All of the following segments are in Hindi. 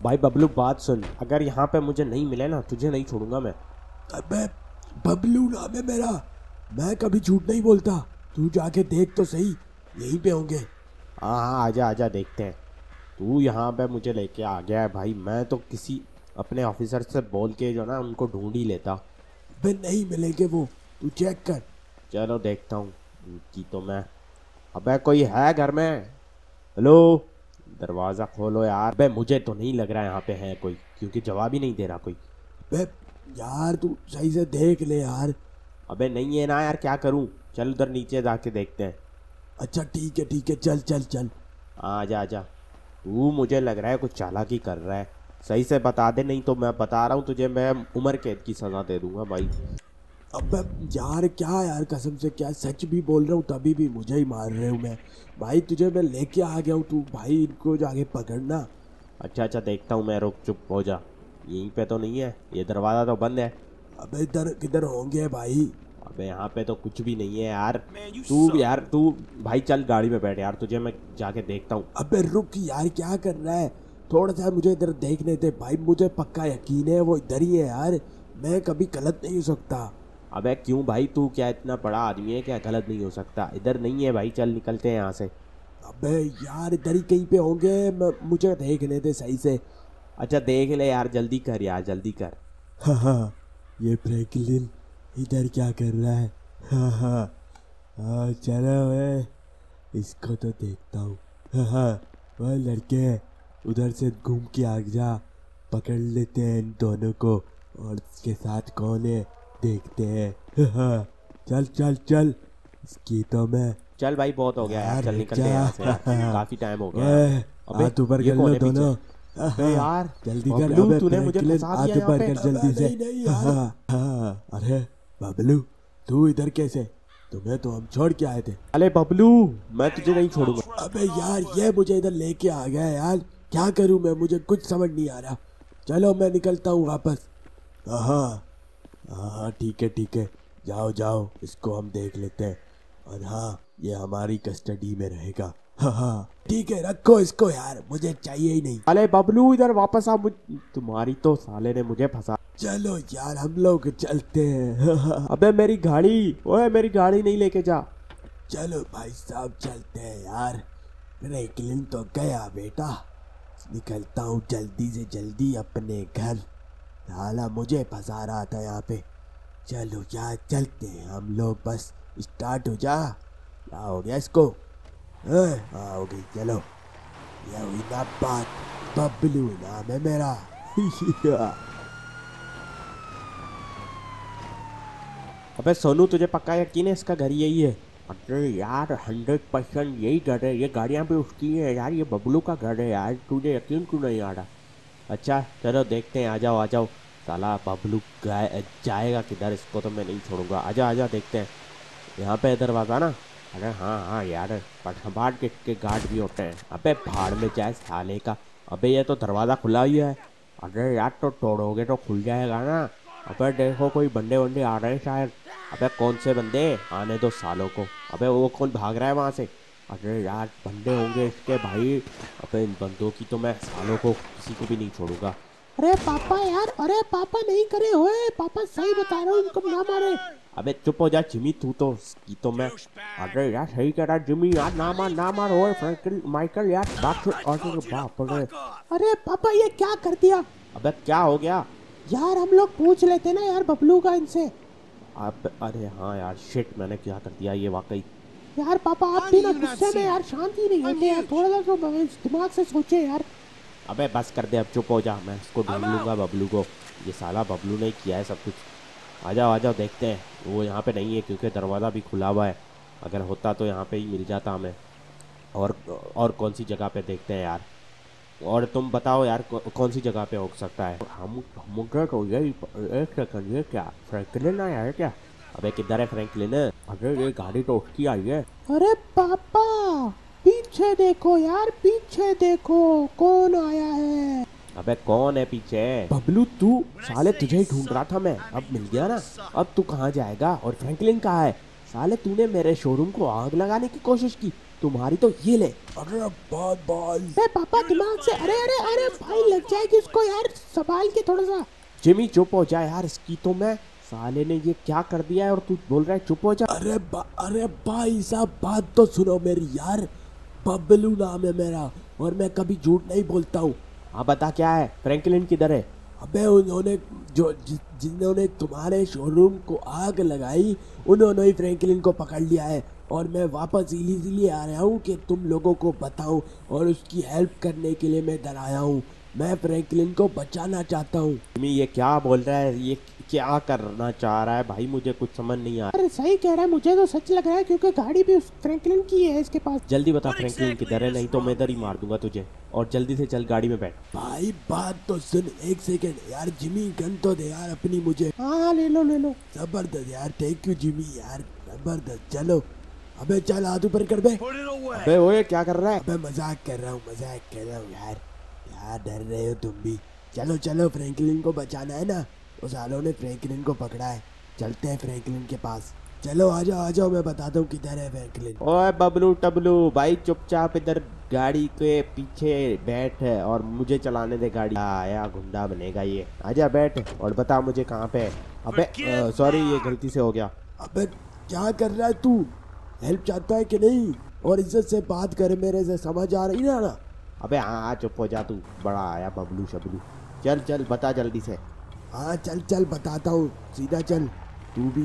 भाई बबलू बात सुन, अगर यहाँ पे मुझे नहीं मिले ना तुझे नहीं छोड़ूंगा मैं। अबे बबलू नाम है मेरा, मैं कभी झूठ नहीं बोलता। तू जाके देख तो सही, यहीं पे होंगे। हाँ हाँ, आजा आजा देखते हैं। तू यहाँ पे मुझे लेके आ गया है भाई, मैं तो किसी अपने ऑफिसर से बोल के जो ना उनको ढूंढ ही लेता। अबे नहीं मिलेंगे वो, तू चेक कर। चलो देखता हूँ उनकी तो मैं। अबे कोई है घर में? हेलो, दरवाज़ा खोलो यार। अबे मुझे तो नहीं लग रहा है यहाँ पे है कोई, क्योंकि जवाब ही नहीं दे रहा कोई। अबे यार तू सही से देख ले यार। अबे नहीं है ना यार, क्या करूँ? चल उधर नीचे जाके देखते हैं। अच्छा ठीक है, चल चल चल। आजा आजा। तू मुझे लग रहा है कुछ चालाकी कर रहा है, सही से बता दे, नहीं तो मैं बता रहा हूँ तुझे, मैं उम्र कैद की सज़ा दे दूंगा भाई। अबे यार क्या यार, कसम से क्या सच भी बोल रहा हूँ, तभी भी मुझे ही मार रहे हूँ मैं। भाई तुझे मैं लेके आ गया हूँ, तू भाई इनको जाके पकड़ना। अच्छा अच्छा देखता हूँ मैं, रुक चुप हो जा। यहीं पे तो नहीं है, ये दरवाज़ा तो बंद है। अबे इधर किधर होंगे भाई? अबे यहाँ पे तो कुछ भी नहीं है यार। तू भाई चल गाड़ी में बैठ यार, तुझे मैं जाके देखता हूँ। अबे रुक यार, क्या कर रहा है? थोड़ा सा मुझे इधर देखने दे भाई, मुझे पक्का यकीन है वो इधर ही है यार। मैं कभी गलत नहीं हो सकता। अबे क्यों भाई, तू क्या इतना बड़ा आदमी है क्या, गलत नहीं हो सकता? इधर नहीं है भाई, चल निकलते हैं यहाँ से। अबे यार इधर ही कहीं पे होंगे, मुझे देखने दे सही से। अच्छा देख ले यार, जल्दी कर यार, जल्दी कर। हाँ, ये फ्रैंकलिन इधर क्या कर रहा है? हाँ चलो वे, इसको तो देखता हूँ। वह लड़के उधर से घूम के आ जा, पकड़ लेते हैं इन दोनों को, और इसके साथ कौन है देखते हैं। चल चल चल, इसकी तो मैं। चल भाई बहुत हो गया यार, चल निकलते हैं यहाँ से यार, काफी टाइम हो गया। अबे हाथ ऊपर ये कर कौन लो है पीछे? दोनों। अबे यार जल्दी कर। बबलू, अबे तूने मुझे फ्रैंकलिन फंसा हाथ दिया यहाँ ऊपर पे। कर जल्दी से। नहीं यार। अरे बबलू, तू इधर कैसे? तुम्हें तो हम छोड़ के आए थे। अरे बबलू, मैं तुझे नहीं छोड़ूंगा। अबे यार ये मुझे इधर लेके आ गया यार, क्या करूं मैं, मुझे कुछ समझ नहीं आ रहा। चलो मैं निकलता हूँ वापस। हाँ हाँ ठीक है, जाओ जाओ, इसको हम देख लेते हैं। और हाँ, ये हमारी कस्टडी में रहेगा। हाँ ठीक है, रखो इसको यार, मुझे चाहिए ही नहीं। अरे बबलू इधर वापस आ, तुम्हारी तो साले ने मुझे फंसा। चलो यार हम लोग चलते हैं। अबे मेरी गाड़ी, ओए मेरी गाड़ी नहीं लेके जा। चलो भाई साहब चलते हैं यार। फ्रैंकलिन तो गया बेटा, निकलता हूँ जल्दी से जल्दी अपने घर। साला मुझे फंसा रहा था यहाँ पे। चलो यार चलते हैं हम लोग, बस स्टार्ट हो जा। क्या हो गया इसको? हाँ हो गई, चलो। ये हुई ना बात, बबलू नाम है मेरा। अबे सोनू, तुझे पक्का यकीन है इसका घर यही है? अरे यार 100% यही घर है, ये गाड़ियाँ भी उसकी है यार, ये बबलू का घर है यार, तुझे यकीन क्यों नहीं आ रहा? अच्छा चलो देखते हैं, आ जाओ आ जाओ। साला बबलू जाएगा किधर, इसको तो मैं नहीं छोड़ूंगा। आजा आजा देखते हैं। यहाँ पे दरवाज़ा ना? अरे हाँ हाँ यार, पठाबाद के गार्ड भी होते हैं। अबे भाड़ में जाए साले का। अबे ये तो दरवाज़ा खुला ही है। अरे यार तो तोड़ोगे तो खुल जाएगा ना। अबे देखो कोई बंदे वंदे आ रहे हैं शायद। अबे कौन से बंदे, आने दो सालों को। अबे वो कौन भाग रहा है वहाँ से? अरे यार बंदे होंगे इसके भाई। अबे इन बंदों की तो मैं सालों को किसी को भी नहीं छोड़ूंगा। अरे पापा यार, अरे पापा नहीं करे हुए, पापा सही बता रहा हूँ, उनको ना मारे। अबे चुप हो जा जिमी, तू तो की तो मैं। अरे यार सही कह रहा जिमी यार, ना मार ओए फ्रैंकलिन माइकल यार, बाप रे। अरे पापा ये क्या कर दिया? अबे क्या हो गया? यार हम लोग पूछ लेते ना यार बबलू का इनसे। अब अरे हाँ यार शिट, मैंने क्या कर दिया ये वाकई। यार पापा आप भी ना गुस्से में यार शांति नहीं होते यार, थोड़ा सा तो दिमाग से सोचे यार। अबे बस कर दे अब, चुप हो जा, मैं इसको ढूंढ लूंगा बबलू को। ये साला बबलू ने किया है सब कुछ। आ जाओ देखते हैं। वो यहाँ पे नहीं है क्योंकि दरवाज़ा भी खुला हुआ है, अगर होता तो यहाँ पे ही मिल जाता हमें। और कौन सी जगह पे देखते हैं यार? और तुम बताओ यार कौन सी जगह पे हो सकता है? हम मुझे तो यही, एक सेकंड, ये क्या फ्रैंकलिन आया है क्या? अबे किधर है फ्रैंकलिन? अरे ये गाड़ी तो उसकी आई है। अरे पापा पीछे देखो यार, पीछे देखो कौन आया है। अबे कौन है पीछे? बबलू तू, साले तुझे ही ढूंढ रहा था मैं, अब मिल गया ना। अब तू कहाँ जाएगा? और फ्रैंकलिन कहाँ है? साले तूने मेरे शोरूम को आग लगाने की कोशिश की, तुम्हारी तो ये ले। अरे बात भाई। अरे पापा दिमाग से, अरे अरे अरे भाई लग जाएगी उसको यार, संभाल के थोड़ा सा। जिमी चुप हो जा यार, इसकी तो मैं, साले ने ये क्या कर दिया है और तू बोल रहा है चुप हो जा। अरे भाई साहब बात तो सुनो मेरी यार, बबलू नाम है मेरा और मैं कभी झूठ नहीं बोलता हूँ। हाँ बता क्या है, फ्रैंकलिन किधर है? अबे उन्होंने जिन्होंने तुम्हारे शोरूम को आग लगाई उन्होंने ही फ्रैंकलिन को पकड़ लिया है और मैं वापस इसीलिए आ रहा हूँ कि तुम लोगों को बताऊँ और उसकी हेल्प करने के लिए मैं इधर आया हूँ। मैं फ्रैंकलिन को बचाना चाहता हूँ। जिमी ये क्या बोल रहा है, ये क्या करना चाह रहा है भाई, मुझे कुछ समझ नहीं आ रहा। अरे सही कह रहा है, मुझे तो सच लग रहा है क्योंकि गाड़ी भी उस फ्रैंकलिन की है इसके पास। जल्दी बता फ्रैंकलिन किधर है, नहीं तो मैं इधर ही मार दूंगा तुझे। और जल्दी से चल गाड़ी में बैठ। भाई बात तो सुन, एक सेकंड यार, जिमी गन तो दे यार अपनी मुझे। हाँ ले लो ले लो। जबरदस्त यार, थैंक यू जिमी यार, जबरदस्त। चलो अबे चल हाथ ऊपर कर बे। अबे ओए क्या कर रहा है? अबे मजाक कर रहा हूँ यार, यार डर रहे हो तुम भी। चलो चलो फ्रैंकलिन को बचाना है ना, उस सालों ने फ्रैंकलिन को पकड़ा है, चलते हैं फ्रैंकलिन के पास। चलो आ जाओ मैं बताता हूँ किधर है फ्रैंकलिन। ओए बबलू टबलू भाई चुपचाप इधर गाड़ी के पीछे बैठ है और मुझे चलाने दे गाड़ी। आया गुंडा बनेगा ये, आजा बैठ और बता मुझे कहाँ पे है। अबे सॉरी ये गलती से हो गया। अबे क्या कर रहा है तू, हेल्प चाहता है कि नहीं? और इज्जत से बात कर मेरे से, समझ आ रही ना? अबे हाँ चुप हो जा, तू बड़ा आया बबलू शबलू। चल चल बता जल्दी से। हाँ चल बताता हूँ, सीधा चल। तू भी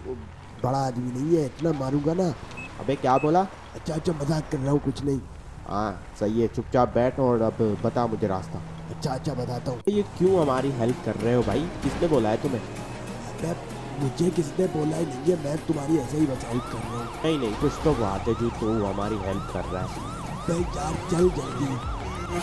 बड़ा आदमी नहीं है, इतना मारूंगा ना। अबे क्या बोला? अच्छा मजाक कर रहा हूँ, कुछ नहीं। हाँ सही है, चुपचाप बैठ और अब बता मुझे रास्ता। अच्छा बताता हूँ। ये क्यों हमारी हेल्प कर रहे हो भाई, किसने बोला है तुम्हें? अबे मुझे किसने बोला ही नहीं है, मैं तुम्हारी ऐसे ही बस हेल्प कर रहा हूँ। नहीं कुछ तो बात है जो तू हमारी हेल्प कर रहा है। अबे यार चल जल्दी।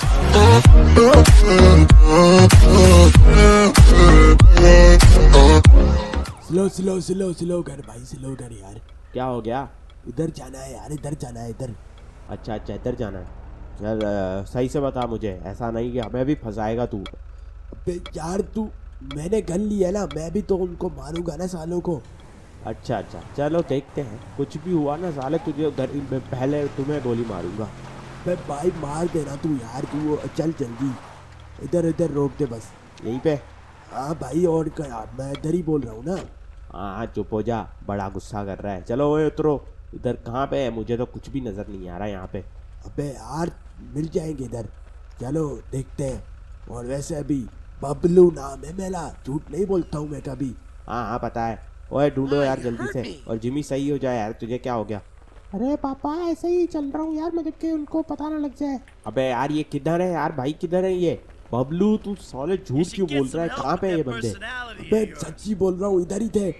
स्लो कर भाई, स्लो कर यार। क्या हो गया? इधर जाना है यार, इधर जाना है इधर। अच्छा इधर जाना है। चल सही से बता मुझे, ऐसा नहीं कि हमें भी फंसाएगा तू। अबे यार तू, मैंने गन ली है ना, मैं भी तो उनको मारूंगा ना सालों को। अच्छा चलो देखते हैं, कुछ भी हुआ ना साले तुझे घर में पहले तुम्हें गोली मारूंगा। अबे भाई मार देना तू यार, तू चल जल्दी, इधर रोक दे बस। यहीं पे? हाँ भाई और क्या, मैं इधर ही बोल रहा हूँ ना। हाँ चुप हो जा, बड़ा गुस्सा कर रहा है। चलो ओए उतरो, इधर कहाँ पे है, मुझे तो कुछ भी नज़र नहीं आ रहा यहाँ पे। अबे यार मिल जाएंगे इधर, चलो देखते हैं। और वैसे अभी बबलू नाम है मेरा, झूठ नहीं बोलता हूँ मैं कभी। हाँ पता है। ओए ढूंढो यार जल्दी से, और जिमी सही हो जाए यार, तुझे क्या हो गया? अरे पापा ऐसे ही चल रहा हूँ यार, मगर के उनको पता ना लग जाए। अबे यार ये किधर है यार, भाई किधर है ये? बबलू तू साले झूठ क्यों बोल रहा है, कहाँ पे है ये बंदे? अबे सच्ची बोल रहा हूँ, इधर ही थे।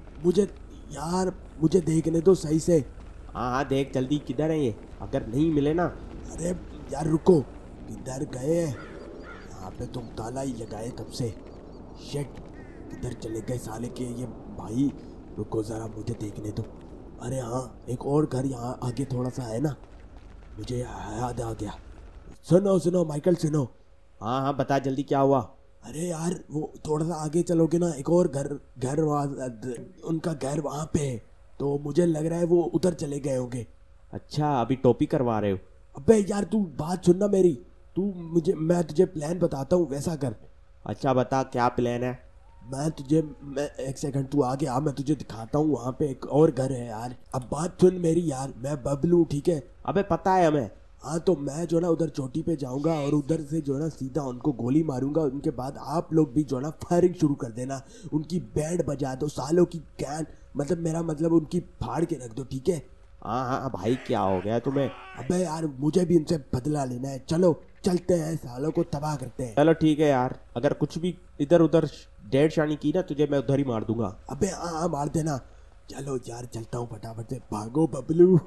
मुझे देखने दो सही से। हाँ देख जल्दी, किधर है ये? अगर नहीं मिले ना। अरे यार रुको, किधर गए? यहाँ पे तुम ताला ही लगाए तब से। शिट, किधर चले गए साले के ये भाई? रुको जरा मुझे देखने दो। अरे हाँ, एक और घर यहाँ आगे थोड़ा सा है ना, मुझे याद आ गया। सुनो माइकल सुनो। हाँ बता जल्दी क्या हुआ? अरे यार वो थोड़ा सा आगे चलोगे ना, एक और घर उनका घर वहाँ पे है, तो मुझे लग रहा है वो उधर चले गए होंगे। अच्छा अभी टोपी करवा रहे हो? अबे यार तू बात सुनना मेरी, मैं तुझे प्लान बताता हूँ, वैसा कर। अच्छा बता क्या प्लान है? मैं एक सेकंड, तू आगे आ, मैं तुझे दिखाता हूँ। वहाँ पे एक और घर है यार। अब बात सुन मेरी यार, मैं बबलू, ठीक है? अबे पता है हमें। हाँ तो मैं जो ना उधर चोटी पे जाऊंगा और उधर से जो ना सीधा उनको गोली मारूंगा। उनके बाद आप लोग भी जो ना फायरिंग शुरू कर देना, उनकी बैंड बजा दो, सालों की कैन, मतलब मेरा मतलब उनकी फाड़ के रख दो, ठीक है? हाँ भाई क्या हो गया तुम्हें? अबे यार मुझे भी इनसे बदला लेना है, चलो चलते हैं, सालों को तबाह करते हैं। चलो ठीक है यार, अगर कुछ भी इधर उधर डेढ़ शानी की ना तुझे मैं उधर ही मार दूंगा। अबे हाँ मार देना। चलो यार चलता हूँ फटाफट से, भागो बबलू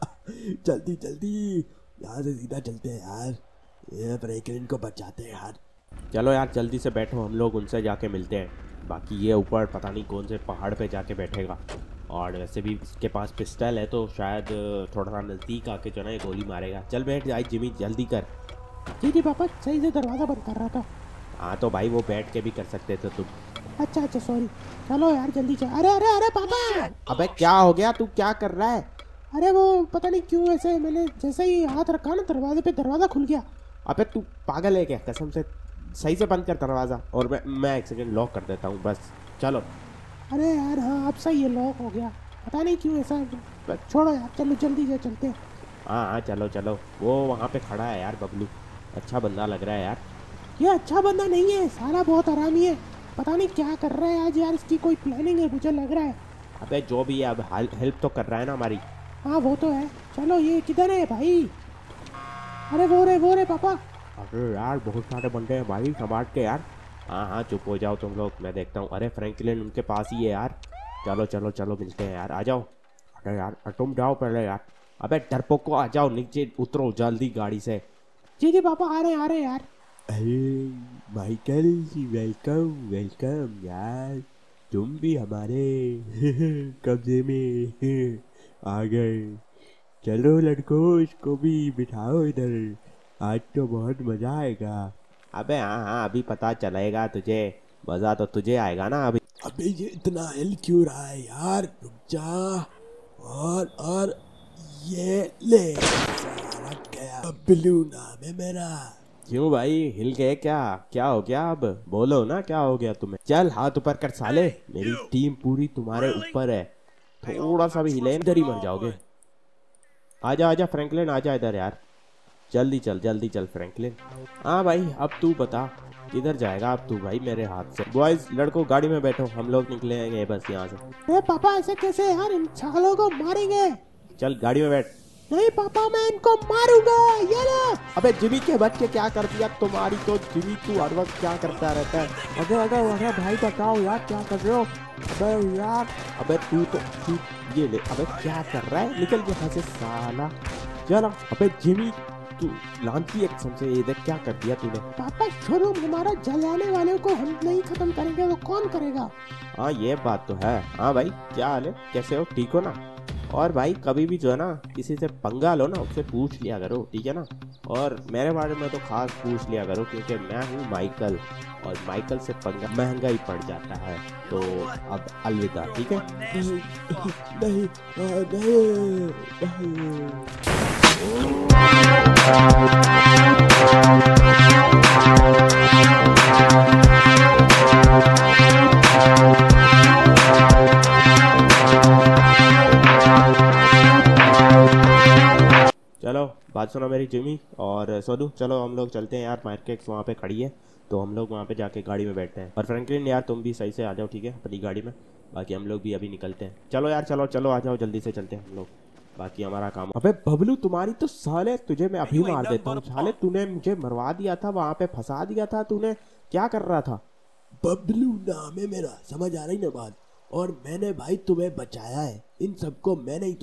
जल्दी यहाँ से सीधा चलते हैं यार, ये फ्रैंकलिन को बचाते हैं यार। चलो यार जल्दी से बैठो, हम लोग उनसे जाके मिलते हैं। बाकी ये ऊपर पता नहीं कौन से पहाड़ पे जाके बैठेगा, और वैसे भी इसके पास पिस्टल है तो शायद थोड़ा सा नज़दीक आके जो ना ये गोली मारेगा। चल बैठ जाए जिमी, जल्दी कर। जी पापा, सही से दरवाज़ा बंद कर रहा था। हाँ तो भाई वो बैठ के भी कर सकते थे तुम। अच्छा अच्छा सॉरी। चलो यार जल्दी चल। अरे अरे अरे पापा। अबे क्या हो गया, तू क्या कर रहा है? अरे वो पता नहीं क्यों ऐसे मैंने जैसे ही हाथ रखा ना दरवाजे पे, दरवाजा खुल गया। अबे तू पागल है क्या? कसम से सही से बंद कर दरवाज़ा, और मैं एक सेकंड लॉक कर देता हूँ बस। चलो। अरे यार हाँ अब सही है, लॉक हो गया। पता नहीं क्यों ऐसा। छोड़ो यार, चलो जल्दी से चलते हैं। हाँ हाँ चलो चलो, वो वहाँ पे खड़ा है यार बबलू, अच्छा बंदा लग रहा है यार। ये अच्छा बंदा नहीं है, साला बहुत हरामी है। पता नहीं क्या कर रहा है आज यार, इसकी कोई प्लानिंग है मुझे लग रहा है। अबे जो भी है, अब हेल्प तो कर रहा है ना हमारी। हाँ वो तो है। चलो ये किधर है भाई? अरे वो रे पापा। अरे यार बहुत सारे बंदे हैं भाई, संभाल के यार। हाँ हाँ चुप हो जाओ तुम लोग, मैं देखता हूँ। अरे फ्रैंकलिन उनके पास ही है यार। चलो चलो चलो मिलते हैं यार, आ जाओ। अरे यार तुम जाओ पहले यार। अबे डरपोको आ जाओ, नीचे उतरो जल्दी गाड़ी से। जी पापा आ रहे हैं यार। अरे माइकल जी, वेलकम वेलकम यार, तुम भी हमारे कब्जे में आ गए। चलो लड़कों, इसको भी बिठाओ इधर, आज तो बहुत मजा आएगा। अबे हाँ हाँ अभी पता चलेगा तुझे, मज़ा तो तुझे आएगा ना अभी। अबे ये इतना हिल क्यों रहा है यार, रुक जा। और ये ले, सारा गया। बबलू नाम है मेरा। क्यों भाई हिल गए क्या? क्या हो गया अब बोलो ना, क्या हो गया तुम्हें? चल हाथ ऊपर कर साले, मेरी टीम पूरी तुम्हारे ऊपर है, थोड़ा सा भी हिले इधर ही मर जाओगे। आजा आजा फ्रैंकलिन, आजा इधर यार, जल्दी चल फ्रैंकलिन। हाँ भाई अब तू बता किधर जाएगा अब तू भाई मेरे हाथ से। बॉयज लड़कों गाड़ी में बैठो, हम लोग निकलेंगे बस यहाँ से। अरे पापा ऐसे कैसे यार, इन सालों को मारेंगे। चल गाड़ी में बैठ। नहीं पापा मैं इनको मारूंगा, ये लो। अबे जिमी के बच्चे क्या कर दिया तुम्हारी तो, जिमी तू हर वक्त क्या करता रहता है? अरे अरे अरे भाई बताओ यार क्या कर रहे हो? अबे यार, अबे तू ये ले, अबे क्या कर रहा है? निकल यहाँ से साला। चलो अबे जिमी तू लानती है कसम से, ये देख क्या कर दिया तूने। पापा शोरूम हमारा जलाने वाले को हम नहीं खत्म करेंगे तो कौन करेगा? हाँ ये बात तो है। हाँ भाई क्या हाल है, कैसे हो, ठीक हो ना? और भाई कभी भी जो है ना किसी से पंगा लो ना, उससे पूछ लिया करो, ठीक है ना? और मेरे बारे में तो खास पूछ लिया करो, क्योंकि मैं हूँ माइकल, और माइकल से पंगा महंगा ही पड़ जाता है। तो अब अलविदा, ठीक है? नहीं नहीं चलो बात सुनो मेरी जिमी और सोनू, चलो हम लोग चलते हैं यार, मार्केट वहाँ पे खड़ी है तो हम लोग वहाँ पे जाके गाड़ी में बैठते हैं। और फ्रैंकलिन यार तुम भी सही से आ जाओ, ठीक है, अपनी गाड़ी में। बाकी हम लोग भी अभी निकलते हैं। चलो यार चलो चलो आ जाओ, जल्दी से चलते हैं हम लोग, बाकी हमारा काम। अबे बबलू तुम्हारी तो साले, तुझे मैं अभी मार देता हूँ साले, तूने मुझे मरवा दिया था, वहाँ पे फंसा दिया था तूने, क्या कर रहा था? बबलू नाम है मेरा, समझ आ रही ना बात? और मैंने भाई तुम्हें बचाया है, इन सबको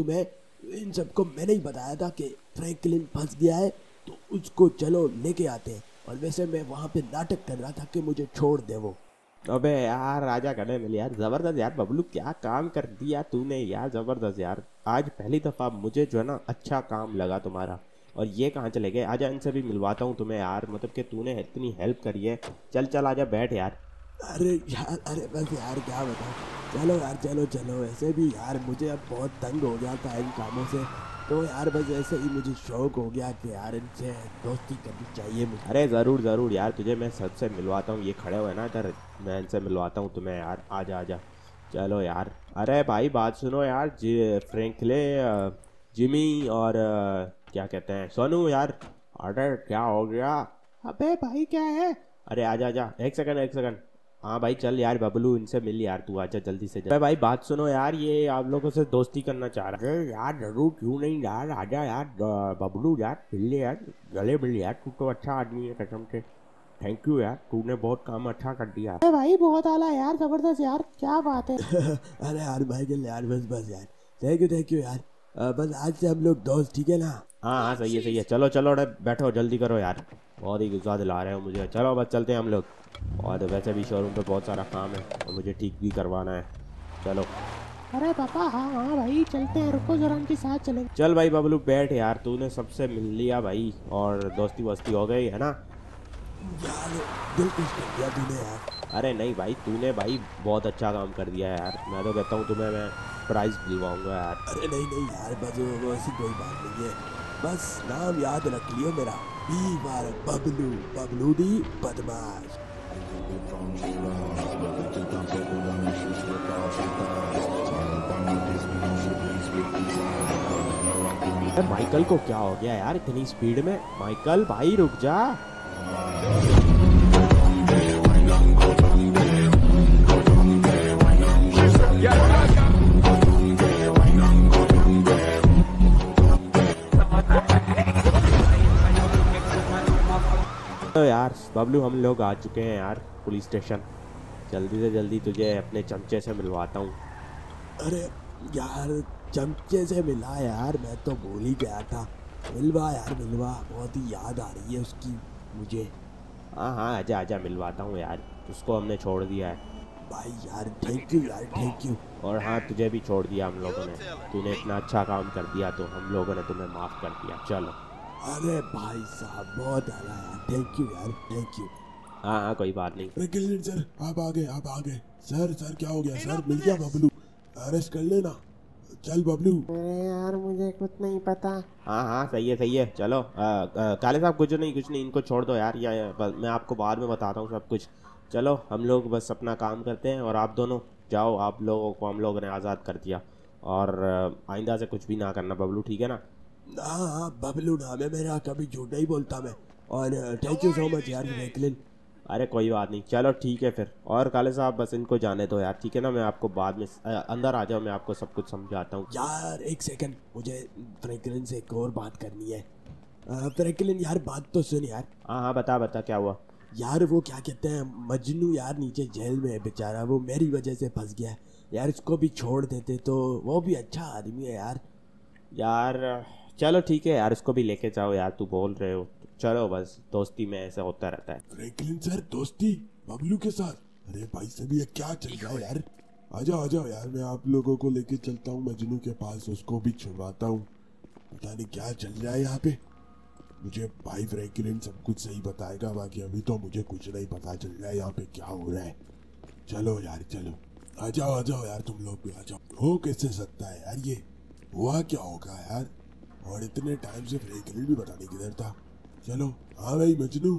मैंने ही बताया था कि फ्रैंकलिन फंस गया है, तो उसको चलो लेके आते हैं। और वैसे मैं वहाँ पे नाटक कर रहा था कि मुझे छोड़ दे वो। अबे यार राजा गले मिल यार, जबरदस्त यार बबलू, क्या काम कर दिया तूने यार, जबरदस्त यार। आज पहली दफा मुझे जो है ना अच्छा काम लगा तुम्हारा। और ये कहाँ चले गए? आजा इनसे भी मिलवाता हूँ तुम्हें यार, मतलब कि तूने इतनी हेल्प करी है। चल चल आजा बैठ यार। अरे यार, अरे बस यार क्या बताऊँ, चलो यार चलो। ऐसे भी यार मुझे अब बहुत तंग हो गया था इन कामों से, तो यार बस ऐसे ही मुझे शौक हो गया कि यार इनसे दोस्ती करनी चाहिए मुझे। अरे ज़रूर यार, तुझे मैं सबसे मिलवाता हूँ, ये खड़े हुए ना इधर, मैं इनसे मिलवाता हूँ तुम्हें यार, आजा आजा। चलो यार, अरे भाई बात सुनो यार, फ्रैंकले, जिमी और क्या कहते हैं सोनू यार। अरे क्या हो गया? अबे भाई क्या है? अरे आजा आजा, एक सेकंड। हाँ भाई चल यार बबलू, इनसे मिल यार, तू आजा जल्दी से। अरे भाई बात सुनो यार, ये आप लोगों से दोस्ती करना चाह रहा है। अरे यार जरूर, क्यों नहीं यार, आजा यार बबलू यार, मिल ले यार, गले मिल यार, तू तो अच्छा आदमी है कसम से। थैंक यू यार, तूने बहुत काम अच्छा कर दिया। अरे भाई बहुत आला यार, जबरदस्त यार, क्या बात है। अरे यार माइकल यार, बस यार, थैंक यू यार। बस आज से हम लोग दोस्त, ठीक है ना? हाँ सही है। चलो अरे बैठो, जल्दी करो यार, बहुत ही गुस्सा दिला रहे हो मुझे। चलो बस चलते हैं हम लोग, और वैसे भी शोरूम पे बहुत सारा काम है और मुझे ठीक भी करवाना है। चलो। अरे पापा हाँ भाई चलते हैं, रुको जरा उनके साथ चलेंगे। चल भाई बबलू बैठ यार, तूने सबसे मिल लिया भाई, और दोस्ती वोस्ती हो गई है ना? यार दिल खुश कर दिया तूने यार। अरे नहीं भाई, तूने भाई बहुत अच्छा काम कर दिया है यार। मैं तो कहता हूँ तुम्हें मैं प्राइज़ दिलवाऊंगा यार। अरे नहीं नहीं यार, बस वो ऐसी कोई बात नहीं है। बस नाम याद रख लियो मेरा, बी बार बबलू, बबलू दी बदमाश। अरे माइकल को क्या हो गया यार इतनी स्पीड में? माइकल भाई रुक जा। तो यार बबलू, हम लोग आ चुके हैं यार पुलिस स्टेशन। जल्दी से जल्दी तुझे अपने चमचे से मिलवाता हूँ। अरे यार चमचे से मिला यार, मैं तो भूल ही गया था। मिलवा यार मिलवा, बहुत ही याद आ रही है उसकी मुझे। हाँ हाँ, आजा आजा, मिलवाता हूँ यार। उसको हमने छोड़ दिया है। भाई यार थैंक यू यार, थैंक यू। और हाँ, तुझे भी छोड़ दिया हम लोगों ने। तूने इतना अच्छा काम कर दिया तो हम लोगों ने तुम्हें माफ़ कर दिया। चलो। अरे भाई साहब बहुत आला यार, थैंक यू यार, थैंक यू। हाँ हाँ, कोई बात नहीं। ब्रेकलिन सर आप आ गए, आप आ गए। सर सर क्या हो गया सर? मिल गया बबलू, अरेस्ट कर लेना। चल बबलू। अरे यार मुझे कुछ नहीं पता। हाँ हाँ, सही है सही है। चलो काले साहब, कुछ नहीं, इनको छोड़ दो यार। मैं आपको बाद में बताता हूँ सब कुछ। चलो हम लोग बस अपना काम करते हैं और आप दोनों जाओ। आप लोगों को हम लोगों ने आज़ाद कर दिया। और आइंदा से कुछ भी ना करना बबलू, ठीक है ना? हाँ हाँ बबलू नाम है मेरा, कभी झूठ नहीं बोलता मैं। और थैंक यू सो मच यार ब्रेकलिन। अरे कोई बात नहीं, चलो ठीक है फिर। और काले साहब बस इनको जाने दो यार, ठीक है ना? मैं आपको बाद में अंदर आ जाओ, मैं आपको सब कुछ समझाता हूँ। यार एक सेकंड, मुझे फ्रैंकलिन से एक और बात करनी है। फ्रैंकलिन यार बात तो सुन यार। हाँ हाँ, बता बता, क्या हुआ? यार वो क्या कहते हैं, मजनू यार नीचे जेल में है बेचारा, वो मेरी वजह से फंस गया है यार। इसको भी छोड़ देते तो, वो भी अच्छा आदमी है यार। यार चलो ठीक है यार, उसको भी लेके जाओ यार। तू बोल रहे हो, चलो बस, दोस्ती में ऐसा होता रहता है। फ्रैंकलिन सर दोस्ती बबलू के साथ? अरे भाई साहब ये क्या चल रहा है यार? आ जाओ यार, मैं आप लोगों को लेके चलता हूँ मजनू के पास, उसको भी छुड़वाता हूँ। पता नहीं क्या चल रहा है यहाँ पे। मुझे भाई फ्रैंकलिन सब कुछ सही बताएगा, बाकी अभी तो मुझे कुछ नहीं पता चल रहा है यहाँ पे क्या हो रहा है। चलो यार चलो, आ जाओ यार, तुम लोग भी आ जाओ। हो कैसे सकता है यार ये? हुआ क्या होगा यार? और इतने टाइम से फ्रैंकलिन भी पता नहीं किधर था। चलो। हाँ भाई मजनू,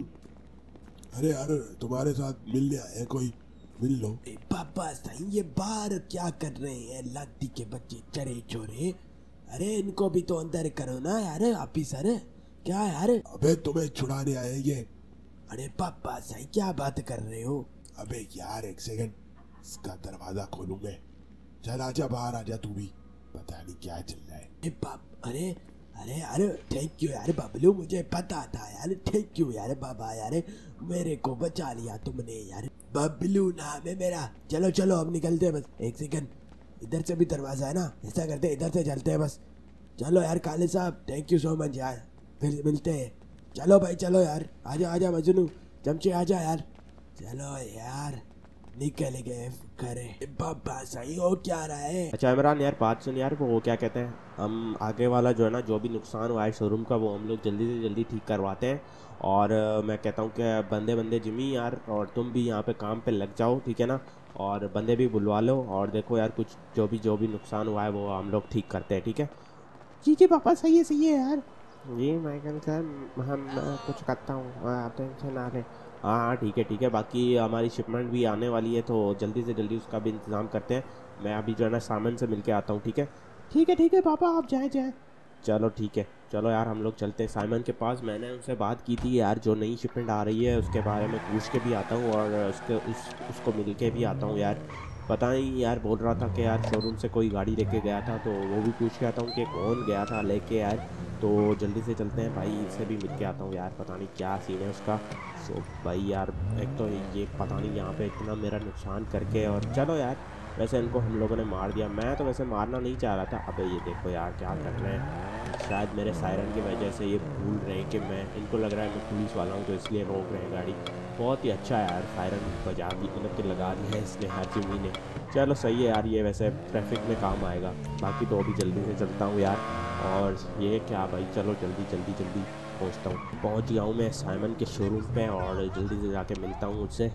अरे यार तुम्हारे साथ मिलने आए कोई, मिल लो। पापा सही, ये बाहर क्या कर रहे हैं लाती के बच्चे चरे चोरे? अरे इनको भी तो अंदर करो ना यार ऑफिसर। क्या यार? अबे तुम्हें छुड़ाने आए ये। अरे पापा सही क्या बात कर रहे हो? अबे यार एक सेकंड, इसका दरवाजा खोलूं मैं। चल आजा बाहर, आजा तू भी। पता नहीं क्या चल रहा है। अरे अरे यार थैंक यू यार बबलू, मुझे पता था यार। थैंक यू यार बाबा, यार मेरे को बचा लिया तुमने यार। बबलू नाम है मेरा। चलो चलो अब निकलते हैं बस। एक सेकंड, इधर से भी दरवाजा है ना, ऐसा करते हैं इधर से चलते हैं बस। चलो यार काले साहब, थैंक यू सो मच यार, फिर मिलते हैं। चलो भाई चलो यार, आजा आजा मजनू, चमचे आजा यार। चलो यार निकल गए करे। पापा सही हो क्या रहा है? अच्छा इमरान यार, बात सुन यार, वो क्या कहते हैं, हम आगे वाला जो है ना, जो भी नुकसान हुआ है शोरूम का, वो हम लोग जल्दी से जल्दी ठीक करवाते हैं। और मैं कहता हूँ कि बंदे जिमी यार, और तुम भी यहाँ पे काम पे लग जाओ, ठीक है ना? और बंदे भी बुलवा लो, और देखो यार कुछ जो भी नुकसान हुआ है वो हम लोग ठीक करते हैं, ठीक है? जी पापा सही है यार। जी माइकल सर, हम कुछ करता हूँ, आप टेंशन ना लें। हाँ हाँ ठीक है। बाकी हमारी शिपमेंट भी आने वाली है, तो जल्दी से जल्दी उसका भी इंतज़ाम करते हैं। मैं अभी जो है ना सामान से मिल के आता हूँ, ठीक है? ठीक है पापा, आप जाए। चलो ठीक है, चलो यार हम लोग चलते हैं साइमन के पास। मैंने उनसे बात की थी यार, जो नई शिपमेंट आ रही है उसके बारे में पूछ के भी आता हूँ, और उसको मिल के भी आता हूँ यार। पता नहीं यार, बोल रहा था कि यार शोरूम से कोई गाड़ी लेके गया था, तो वो भी पूछ के आता हूँ कि कौन गया था लेके यार। तो जल्दी से चलते हैं भाई, इससे भी मिल के आता हूँ यार, पता नहीं क्या सीन है उसका। सो भाई यार, एक तो ये पता नहीं यहाँ पे इतना मेरा नुकसान करके, और चलो यार वैसे इनको हम लोगों ने मार दिया। मैं तो वैसे मारना नहीं चाह रहा था। अबे ये देखो यार क्या कर रहे हैं, शायद मेरे सायरन की वजह से ये भूल रहे हैं कि मैं, इनको लग रहा है मैं पुलिस वाला हूँ, तो इसलिए रोक रहे हैं गाड़ी। बहुत ही अच्छा है यार, सायरन बजा दी, मतलब कि लगा दिया है इसने हर जिमी ने। चलो सही है यार, ये वैसे ट्रैफिक में काम आएगा। बाकी तो अभी जल्दी से चलता हूँ यार। और ये क्या भाई, चलो जल्दी पहुँचता हूँ। पहुँच गया हूँ मैं साइमन के शोरूम पे, और जल्दी से जाके मिलता हूँ उससे।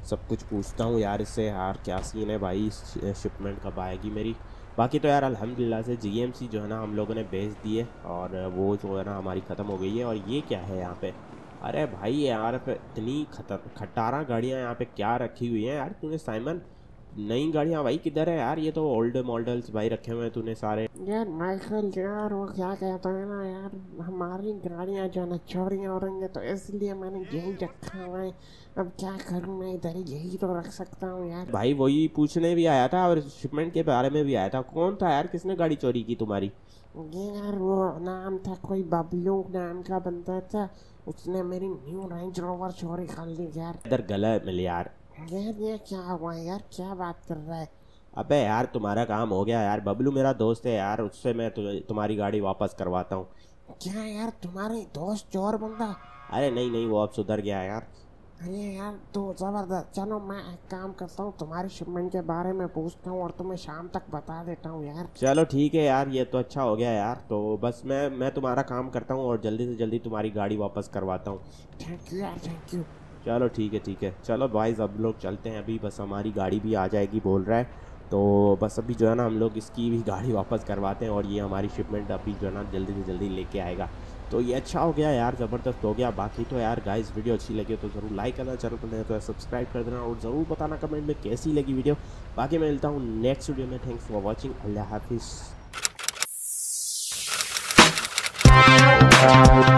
सब कुछ पूछता हूँ यार इससे यार, क्या सीन है भाई, शिपमेंट कब आएगी मेरी। बाकी तो यार अल्हम्दुलिल्लाह से जीएमसी जो है ना हम लोगों ने भेज दी है, और वो जो है ना हमारी ख़त्म हो गई है। और ये क्या है यहाँ पे, अरे भाई यार इतनी खटारा गाड़ियाँ यहाँ पे क्या रखी हुई हैं यार तूने साइमन। नई गाड़ियाँ भाई किधर है यार, ये तो ओल्ड मॉडल्स भाई रखे हुए हैं तूने सारे। यार माइकल यार वो क्या कहता है ना यार, हमारी गाड़ियाँ जो है ना चोरी हो रही हैं, तो इसलिए मैंने यही रखा हुआ है। अब क्या करूँ मैं, इधर ही यही तो रख सकता हूँ यार। भाई वही पूछने भी आया था और शिपमेंट के बारे में भी आया था। कौन था यार, किसने गाड़ी चोरी की तुम्हारी? ये यार वो नाम था कोई बबलू नाम का बंदा था, उसने मेरी न्यू रेंज रोवर चोरी कर ली यार। इधर गला मिल यार। यार ये क्या हुआ यार, क्या बात कर रहा है? अबे यार तुम्हारा काम हो गया यार, बबलू मेरा दोस्त है यार, उससे मैं तुम्हारी गाड़ी वापस करवाता हूँ। क्या यार तुम्हारे दोस्त चोर बंदा? अरे नहीं नहीं, वो अब सुधर गया यार। अरे यार तो ज़बरदस्त, चलो मैं एक काम करता हूँ, तुम्हारी शिपमेंट के बारे में पूछता हूँ और तुम्हें शाम तक बता देता हूँ यार। चलो ठीक है यार, ये तो अच्छा हो गया यार। तो बस मैं तुम्हारा काम करता हूँ और जल्दी से जल्दी तुम्हारी गाड़ी वापस करवाता हूँ। थैंक यू यार, थैंक यू। चलो ठीक है, चलो भाई अब लोग चलते हैं अभी, बस हमारी गाड़ी भी आ जाएगी बोल रहा है। तो बस अभी जो है ना हम लोग इसकी भी गाड़ी वापस करवाते हैं, और ये हमारी शिपमेंट अभी जो है ना जल्दी से जल्दी लेके आएगा। तो ये अच्छा हो गया यार, ज़बरदस्त हो गया। बाकी तो यार गाइस वीडियो अच्छी लगी तो ज़रूर लाइक करना, चैनल पर नए तो सब्सक्राइब कर देना, और ज़रूर बताना कमेंट में कैसी लगी वीडियो। बाकी मैं मिलता हूँ नेक्स्ट वीडियो में। थैंक्स फॉर वॉचिंग, अल्लाह हाफिज़।